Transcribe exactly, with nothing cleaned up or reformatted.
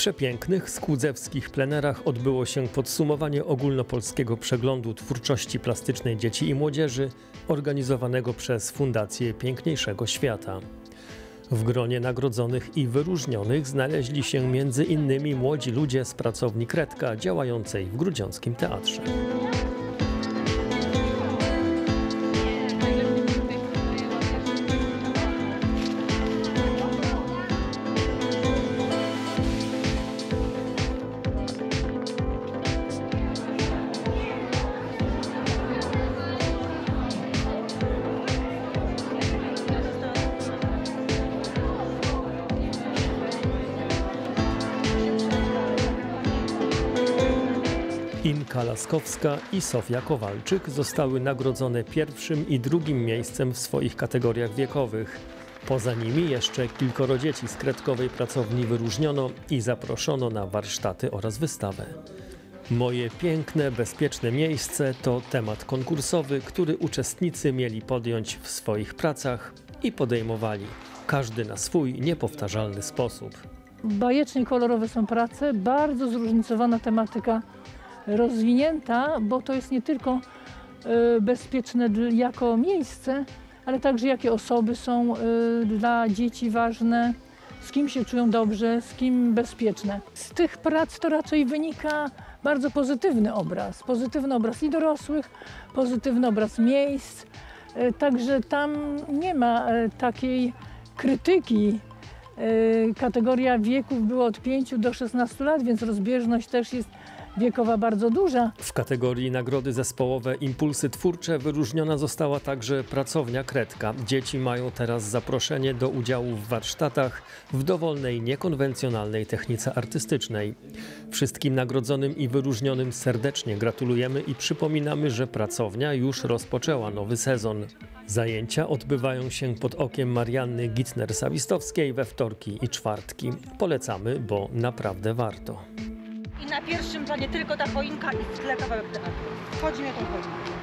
przepięknych skłudzewskich plenerach odbyło się podsumowanie ogólnopolskiego przeglądu twórczości plastycznej dzieci i młodzieży organizowanego przez Fundację Piękniejszego Świata. W gronie nagrodzonych i wyróżnionych znaleźli się między innymi młodzi ludzie z pracowni Kredka działającej w Grudziąckim Teatrze. Inka Laskowska i Sofia Kowalczyk zostały nagrodzone pierwszym i drugim miejscem w swoich kategoriach wiekowych. Poza nimi jeszcze kilkoro dzieci z kredkowej pracowni wyróżniono i zaproszono na warsztaty oraz wystawę. Moje piękne, bezpieczne miejsce to temat konkursowy, który uczestnicy mieli podjąć w swoich pracach i podejmowali, każdy na swój niepowtarzalny sposób. Bajecznie kolorowe są prace, bardzo zróżnicowana tematyka, rozwinięta, bo to jest nie tylko y, bezpieczne jako miejsce, ale także jakie osoby są y, dla dzieci ważne, z kim się czują dobrze, z kim bezpieczne. Z tych prac to raczej wynika bardzo pozytywny obraz, pozytywny obraz i dorosłych, pozytywny obraz miejsc, y, także tam nie ma y, takiej krytyki. Y, kategoria wieków była od pięciu do szesnastu lat, więc rozbieżność też jest wiekowa bardzo duża. W kategorii nagrody zespołowe Impulsy Twórcze wyróżniona została także pracownia Kredka. Dzieci mają teraz zaproszenie do udziału w warsztatach w dowolnej, niekonwencjonalnej technice artystycznej. Wszystkim nagrodzonym i wyróżnionym serdecznie gratulujemy i przypominamy, że pracownia już rozpoczęła nowy sezon. Zajęcia odbywają się pod okiem Marianny Gitner-Sawistowskiej we wtorki i czwartki. Polecamy, bo naprawdę warto. I na pierwszym planie tylko ta choinka i w tle kawałek teatru. Chodzi mi o tą choinkę.